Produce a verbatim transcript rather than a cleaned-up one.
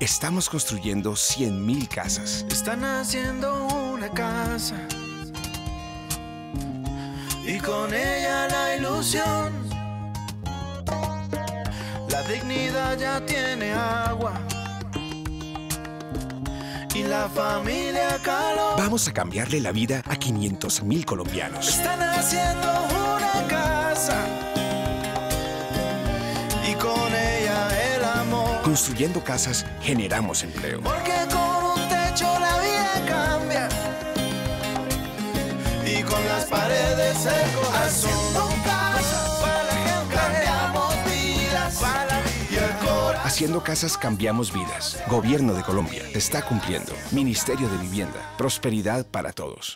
Estamos construyendo cien mil casas. Están haciendo una casa y con ella la ilusión. La dignidad ya tiene agua y la familia calor. Vamos a cambiarle la vida a quinientos mil colombianos. Están haciendo una casa y con ella el amor. Construyendo casas, generamos empleo. Porque con un techo la vida cambia y con las paredes el corazón. Haciendo casas para la gente, cambiamos vidas para la vida y el corazón. Haciendo casas, cambiamos vidas. Gobierno de Colombia está cumpliendo. Ministerio de Vivienda. Prosperidad para todos.